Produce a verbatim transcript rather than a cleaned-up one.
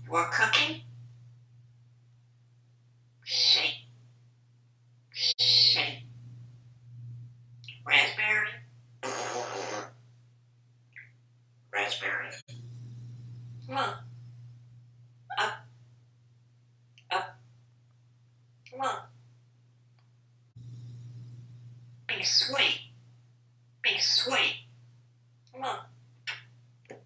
We're cooking. Shake, shake. Raspberry, raspberry. Come on, up, up. Come on. Be sweet, be sweet.